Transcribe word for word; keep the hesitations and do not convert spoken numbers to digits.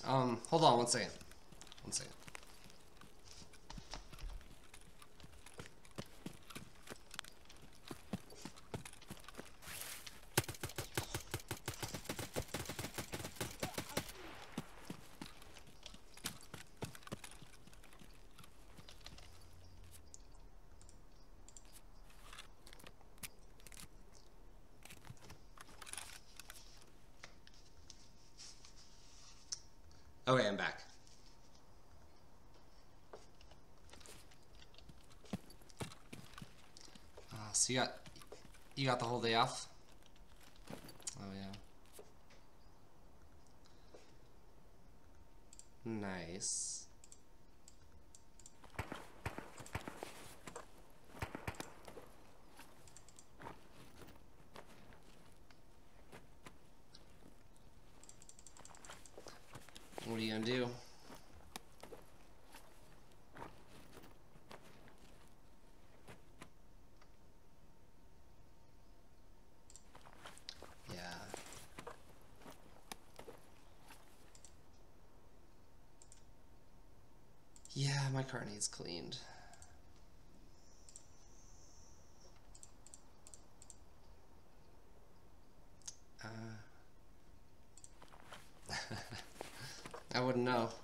Um, hold on one second. One second. Okay, I'm back. Uh, so you got you got the whole day off? Oh yeah. Nice. What are you gonna do? Yeah. Yeah, my car needs cleaned. Uh, I wouldn't know.